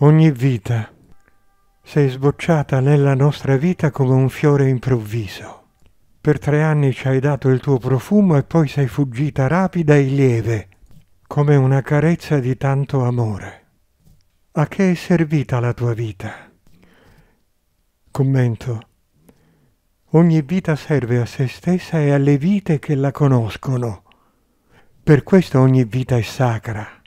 Ogni vita sei sbocciata nella nostra vita come un fiore improvviso. Per 3 anni ci hai dato il tuo profumo e poi sei fuggita rapida e lieve, come una carezza di tanto amore. A che è servita la tua vita? Commento. Ogni vita serve a se stessa e alle vite che la conoscono. Per questo ogni vita è sacra.